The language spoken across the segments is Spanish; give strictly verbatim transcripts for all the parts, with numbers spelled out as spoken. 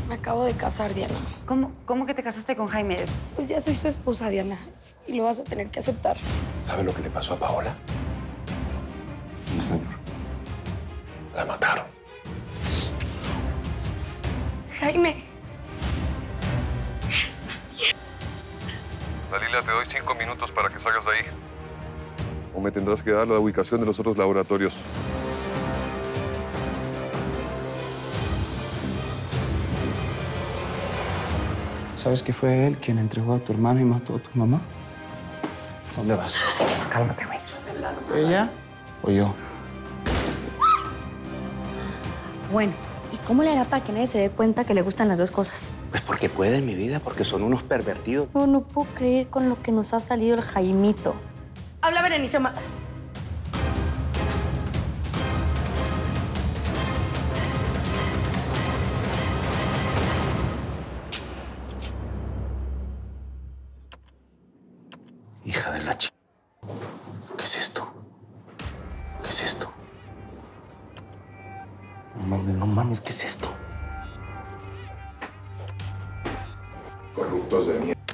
Me acabo de casar, Diana. ¿Cómo, cómo que te casaste con Jaime? Pues ya soy su esposa, Diana. Y lo vas a tener que aceptar. ¿Sabe lo que le pasó a Paola? No. La mataron. Jaime. Dalila, te doy cinco minutos para que salgas de ahí. O me tendrás que dar la ubicación de los otros laboratorios. ¿Sabes que fue él quien entregó a tu hermano y mató a tu mamá? ¿Dónde vas? Cálmate, güey. ¿Ella o yo? Bueno, ¿y cómo le hará para que nadie se dé cuenta que le gustan las dos cosas? Pues porque pueden, mi vida, porque son unos pervertidos. No, no puedo creer con lo que nos ha salido el Jaimito. Habla, Berenice, mata. Hija de la ch... ¿Qué es esto? ¿Qué es esto? No mames, no mames, ¿qué es esto? Corruptos de mierda.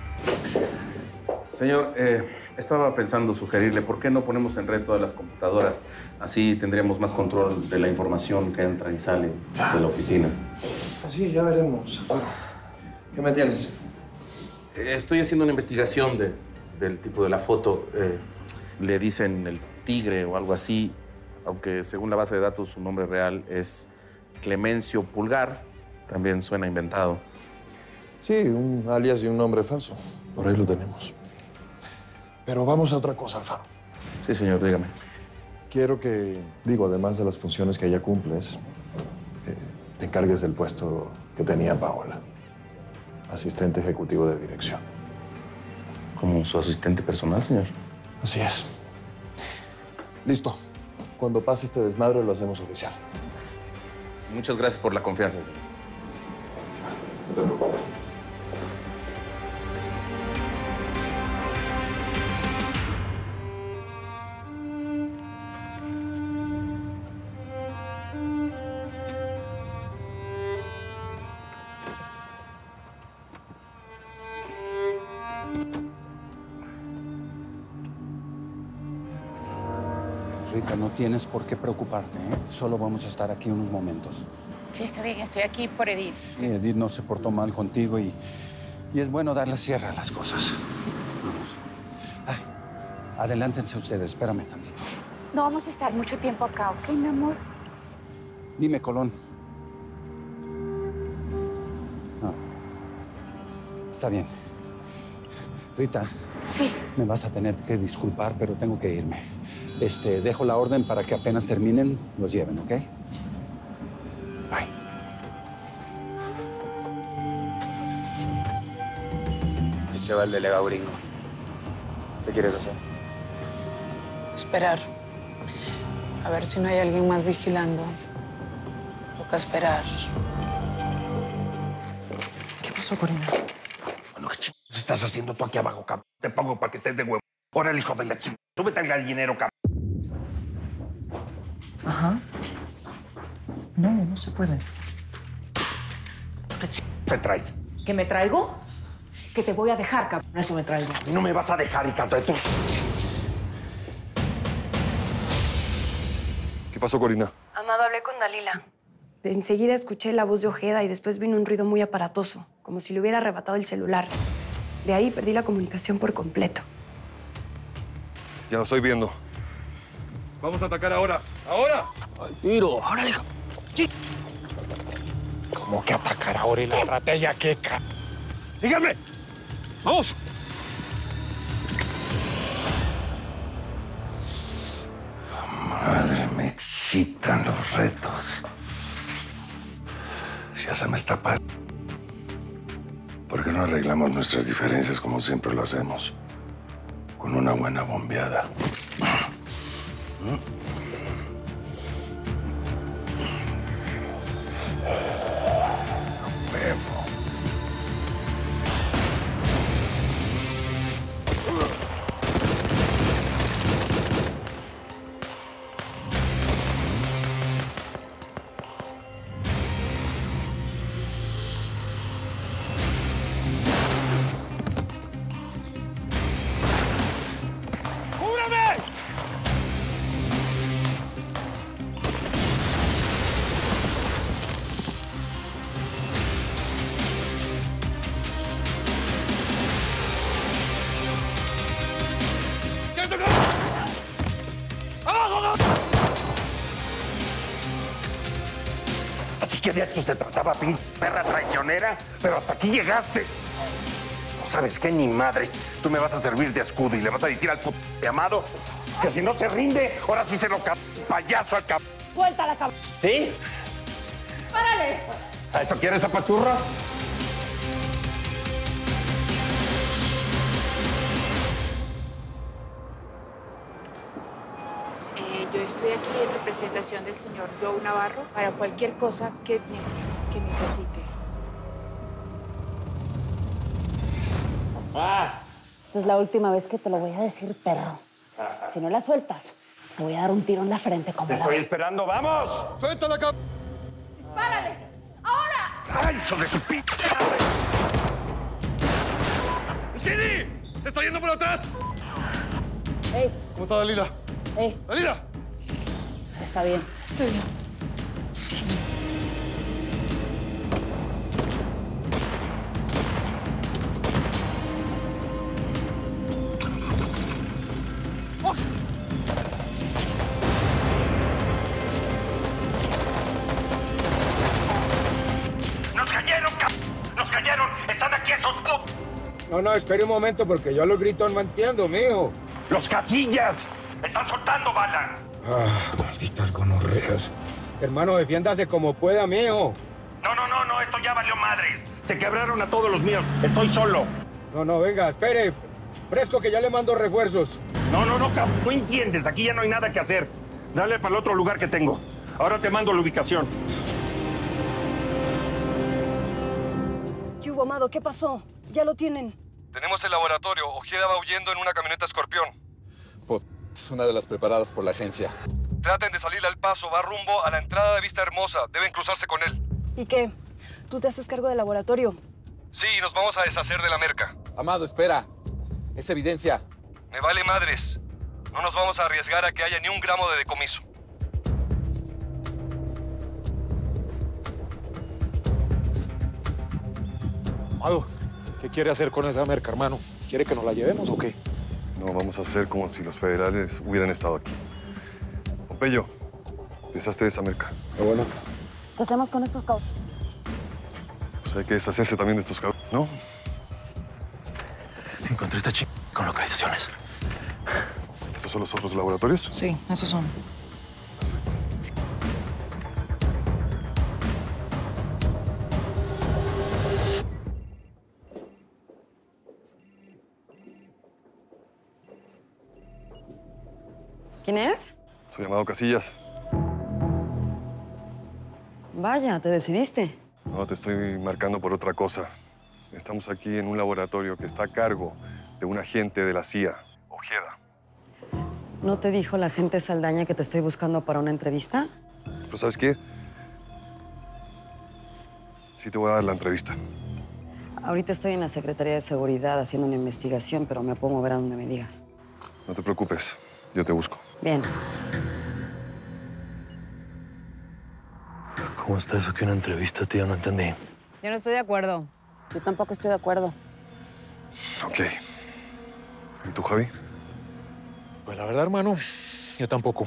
Señor, eh, estaba pensando sugerirle, ¿por qué no ponemos en red todas las computadoras? Así tendríamos más control de la información que entra y sale de la oficina. Sí, ya veremos. ¿Qué me tienes? Eh, Estoy haciendo una investigación de, del tipo de la foto. Eh, le dicen el tigre o algo así, aunque según la base de datos su nombre real es Clemencio Pulgar. También suena inventado. Sí, un alias y un nombre falso. Por ahí lo tenemos. Pero vamos a otra cosa, Alfaro. Sí, señor, dígame. Quiero que, digo, además de las funciones que ya cumples, eh, te encargues del puesto que tenía Paola. Asistente ejecutivo de dirección. ¿Como su asistente personal, señor? Así es. Listo. Cuando pase este desmadre lo hacemos oficial. Muchas gracias por la confianza, señor. No te preocupes. Rita, no tienes por qué preocuparte, ¿eh? Solo vamos a estar aquí unos momentos. Sí, está bien. Estoy aquí por Edith. Y Edith no se portó mal contigo y, y es bueno darle cierre a las cosas. Sí. Vamos. Ay, adelántense ustedes, espérame tantito. No vamos a estar mucho tiempo acá, ¿ok, mi amor? Dime, Colón. No. Está bien. Rita. Sí. Me vas a tener que disculpar, pero tengo que irme. Este, dejo la orden para que apenas terminen, los lleven, ¿ok? Bye. Ahí se va el delegado gringo. ¿Qué quieres hacer? Esperar. A ver si no hay alguien más vigilando. Toca esperar. ¿Qué pasó, Corina? Bueno, ¿qué chingados estás haciendo tú aquí abajo, cabrón? Te pongo para que estés de huevo. Órale, hijo de la chingada. Súbete al gallinero, cabrón. Ajá. No, no se puede. ¿Qué chingados te traes? ¿Que me traigo? Que te voy a dejar, cabrón. Eso me traigo. Y no me vas a dejar, hija de tú. ¿Qué pasó, Corina? Amado, hablé con Dalila. De enseguida escuché la voz de Ojeda y después vino un ruido muy aparatoso, como si le hubiera arrebatado el celular. De ahí perdí la comunicación por completo. Ya lo estoy viendo. Vamos a atacar ahora. ¡Ahora! ¡Al tiro! ¡Órale, hijo! ¡Sí! ¿Cómo que atacar ahora y la estrategia qué, cabrón? ¡Síganme! ¡Vamos! Madre, me excitan los retos. Ya se me está pa... ¿Por qué no arreglamos nuestras diferencias como siempre lo hacemos? Con una buena bombeada. Huevo. ¡Espérame! ¿Qué te pasa? ¡Abajo, abajo! Así que de esto se trataba, pin perra traicionera, pero hasta aquí llegaste. No sabes qué, ni madres. Tú me vas a servir de escudo y le vas a decir al puto amado que si no se rinde, ahora sí se lo ca... payaso al cap... Suelta la cabeza. ¿Sí? ¡Párale! ¿A eso quieres, zapachurra? Eh, yo estoy aquí en representación del señor Joe Navarro para cualquier cosa que, nece- que necesite. Ah. Esta es la última vez que te lo voy a decir, perro. Si no la sueltas, te voy a dar un tiro en la frente como Te la estoy ves. esperando, ¡vamos! ¡Suéltala, cabrón! ¡Párale! ¡Ahora! ¡Ay, hijo de su p... ¡Skinny! ¡Se está yendo por atrás! ¡Ey! ¿Cómo está Dalila? ¡Ey! ¡Dalila! Está bien. Estoy bien. ¡Nos cayeron, cap... ¡Nos cayeron! ¡Están aquí esos p... No, no, espere un momento porque yo los gritos no entiendo, mijo. ¡Los casillas! ¡Están soltando bala! Ah, malditas gonorreas. Hermano, defiéndase como pueda, mijo. No, no, no, no, esto ya valió madres. Se quebraron a todos los míos. Estoy solo. No, no, venga, espere. Fresco que ya le mando refuerzos. No, no, no, cap... no entiendes. Aquí ya no hay nada que hacer. Dale para el otro lugar que tengo. Ahora te mando la ubicación. ¿Qué hubo, Amado? ¿Qué pasó? Ya lo tienen. Tenemos el laboratorio. Ojeda va huyendo en una camioneta Escorpión. Es una de las preparadas por la agencia. Traten de salir al paso. Va rumbo a la entrada de Vista Hermosa. Deben cruzarse con él. ¿Y qué? ¿Tú te haces cargo del laboratorio? Sí, nos vamos a deshacer de la merca. Amado, espera. Es evidencia. Me vale madres. No nos vamos a arriesgar a que haya ni un gramo de decomiso. Amado, ¿qué quiere hacer con esa merca, hermano? ¿Quiere que nos la llevemos o qué? No, vamos a hacer como si los federales hubieran estado aquí. Pompeyo, deshazte de esa merca. Qué bueno. ¿Qué hacemos con estos cabos? Pues hay que deshacerse también de estos cabrones, ¿no? Encontré esta ch... con localizaciones. ¿Estos son los otros laboratorios? Sí, esos son. ¿Quién es? Soy Amado Casillas. Vaya, ¿te decidiste? No, te estoy marcando por otra cosa. Estamos aquí en un laboratorio que está a cargo de un agente de la C I A, Ojeda. ¿No te dijo la gente Saldaña que te estoy buscando para una entrevista? Pero ¿sabes qué? Sí te voy a dar la entrevista. Ahorita estoy en la Secretaría de Seguridad haciendo una investigación, pero me puedo mover a donde me digas. No te preocupes, yo te busco. Bien. ¿Cómo está eso que una entrevista, tío? No entendí. Yo no estoy de acuerdo. Yo tampoco estoy de acuerdo. Ok. ¿Y tú, Javi? Pues la verdad, hermano, yo tampoco.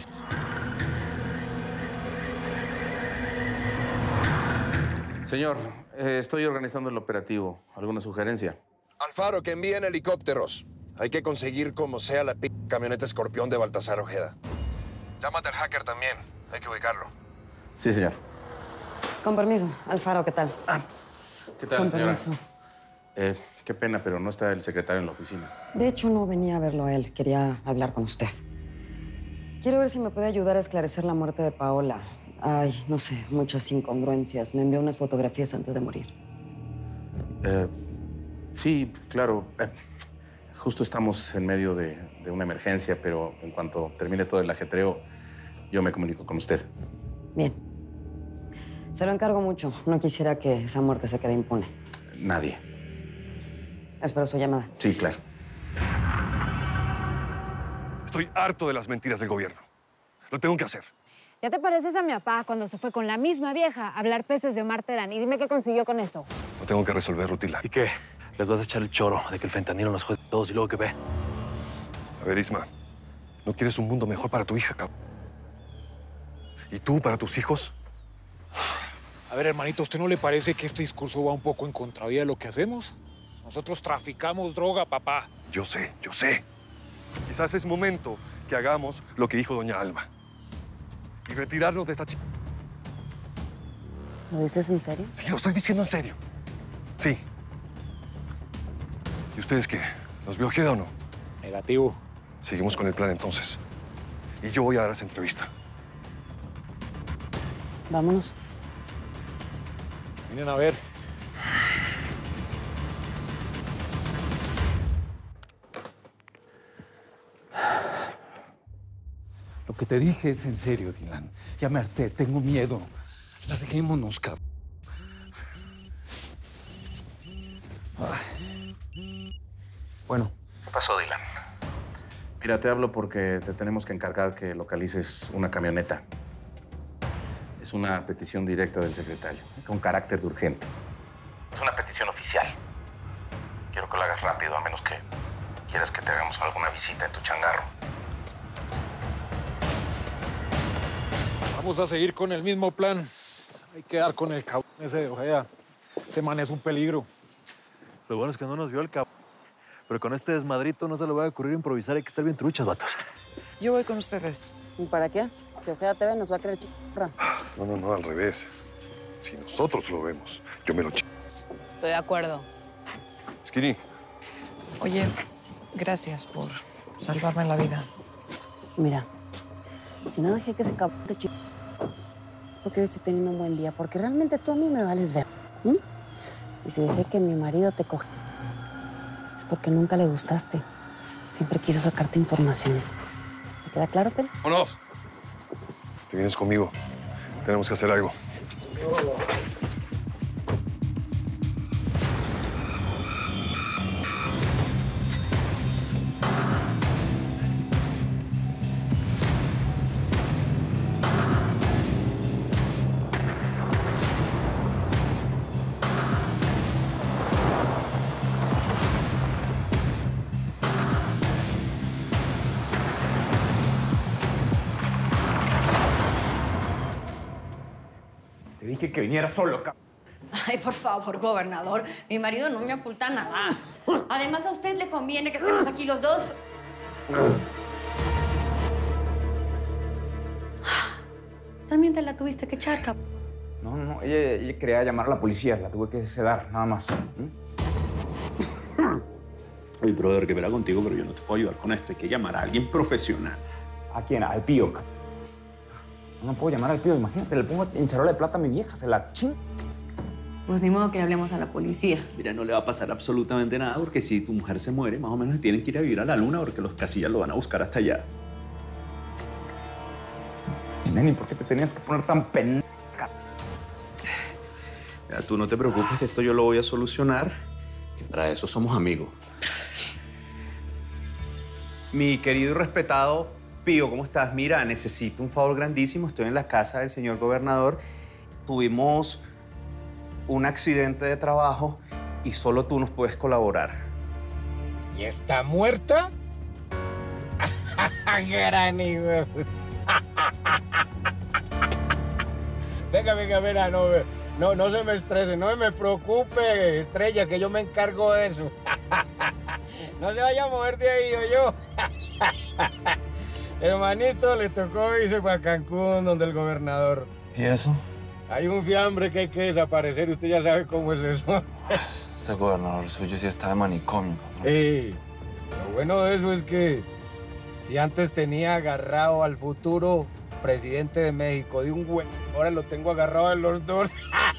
Señor, eh, estoy organizando el operativo. ¿Alguna sugerencia? Alfaro, que envíen helicópteros. Hay que conseguir como sea la p camioneta Escorpión de Baltasar Ojeda. Llámate al hacker también. Hay que ubicarlo. Sí, señor. Con permiso. Alfaro, ¿qué tal? ¿Qué tal, Con señora? permiso. Eh, qué pena, pero no está el secretario en la oficina. De hecho, no venía a verlo a él. Quería hablar con usted. Quiero ver si me puede ayudar a esclarecer la muerte de Paola. Ay, no sé, muchas incongruencias. Me envió unas fotografías antes de morir. Eh, sí, claro. Eh, justo estamos en medio de, de una emergencia, pero en cuanto termine todo el ajetreo, yo me comunico con usted. Bien. Se lo encargo mucho. No quisiera que esa muerte se quede impune. Nadie. Espero su llamada. Sí, claro. Estoy harto de las mentiras del gobierno. Lo tengo que hacer. ¿Ya te pareces a mi papá cuando se fue con la misma vieja a hablar pestes de Omar Terán? Y dime qué consiguió con eso. Lo tengo que resolver, Rutila. ¿Y qué? ¿Les vas a echar el choro de que el fentanilo nos jode a todos y luego qué ve? A ver, Isma, ¿no quieres un mundo mejor para tu hija, cabrón? ¿Y tú, para tus hijos? A ver, hermanito, ¿a usted no le parece que este discurso va un poco en contravía de lo que hacemos? Nosotros traficamos droga, papá. Yo sé, yo sé. Quizás es momento que hagamos lo que dijo doña Alma. Y retirarnos de esta chica. ¿Lo dices en serio? Sí, lo estoy diciendo en serio. Sí. ¿Y ustedes qué? ¿Los vio Ojeda o no? Negativo. Seguimos con el plan entonces. Y yo voy a dar esa entrevista. Vámonos. Vienen a ver. Lo que te dije es en serio, Dylan. Ya me harté, tengo miedo. La dejémonos, cabrón. Bueno. ¿Qué pasó, Dylan? Mira, te hablo porque te tenemos que encargar que localices una camioneta. Es una petición directa del secretario, con carácter de urgente. Es una petición oficial. Quiero que lo hagas rápido, a menos que quieras que te hagamos alguna visita en tu changarro. Vamos a seguir con el mismo plan. Hay que dar con el cabrón ese de Ojeda. Ese man es un peligro. Lo bueno es que no nos vio el cabrón. Pero con este desmadrito no se le va a ocurrir improvisar. Hay que estar bien truchas, vatos. Yo voy con ustedes. ¿Y para qué? Si Ojeda te ve, nos va a creer chica. No, no, no, al revés. Si nosotros lo vemos, yo me lo ch... Estoy de acuerdo. Skinny. Oye, gracias por salvarme la vida. Mira, si no dejé que se cabrón te ch... es porque yo estoy teniendo un buen día, porque realmente tú a mí me vales ver. ¿Mm? Y si dejé que mi marido te coge, es porque nunca le gustaste. Siempre quiso sacarte información. ¿Te queda claro, Pen? ¡Vámonos! Te vienes conmigo. Tenemos que hacer algo. Te dije que viniera solo, cabrón. Ay, por favor, gobernador. Mi marido no me oculta nada. Además, a usted le conviene que estemos aquí los dos. También te la tuviste que echar, cabrón. No, no, ella, ella quería llamar a la policía. La tuve que sedar, nada más. ¿Mm? Oye, brother, que verá contigo, pero yo no te puedo ayudar con esto. Hay que llamar a alguien profesional. ¿A quién? Al Pío. No puedo llamar al Pío. Imagínate, le pongo en charola de plata a mi vieja. Se la ching. Pues ni modo que le hablemos a la policía. Mira, no le va a pasar absolutamente nada porque si tu mujer se muere, más o menos tienen que ir a vivir a la luna porque los casillas lo van a buscar hasta allá. Neni, ¿por qué te tenías que poner tan pendeja? Mira, tú no te preocupes que esto yo lo voy a solucionar, que para eso somos amigos. Mi querido y respetado Pío, ¿cómo estás? Mira, necesito un favor grandísimo. Estoy en la casa del señor gobernador. Tuvimos un accidente de trabajo y solo tú nos puedes colaborar. ¿Y está muerta? Gran hijo. Venga, venga, venga, no, no, no se me estrese, no me preocupe, Estrella, que yo me encargo de eso. No se vaya a mover de ahí, o yo. Hermanito, le tocó irse para Cancún, donde el gobernador. ¿Y eso? Hay un fiambre que hay que desaparecer, usted ya sabe cómo es eso. Ese gobernador suyo sí está de manicomio, patrón. Ey, lo bueno de eso es que si antes tenía agarrado al futuro presidente de México de un güey, ahora lo tengo agarrado a los dos.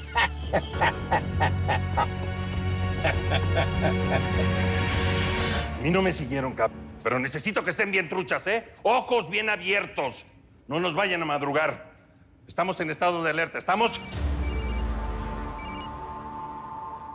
A mí no me siguieron, cabrón. Pero necesito que estén bien truchas, ¿eh? Ojos bien abiertos. No nos vayan a madrugar. Estamos en estado de alerta. ¿Estamos?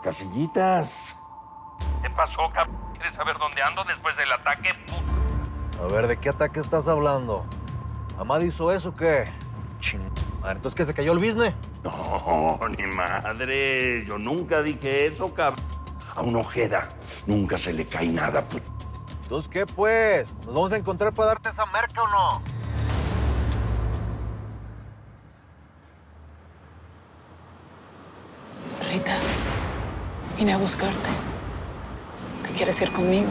Casillitas. ¿Qué pasó, cabrón? ¿Quieres saber dónde ando después del ataque? A ver, ¿de qué ataque estás hablando? ¿Amad hizo eso o qué? Ching. ¿Entonces qué, se cayó el business? No, ni madre. Yo nunca dije eso, cabrón. A un Ojeda nunca se le cae nada, puto. Entonces, ¿qué pues? ¿Nos vamos a encontrar para darte esa merca o no? Rita, vine a buscarte. ¿Te quieres ir conmigo?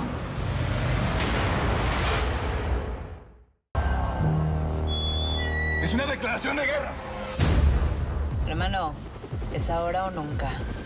¡Es una declaración de guerra! Hermano, es ahora o nunca.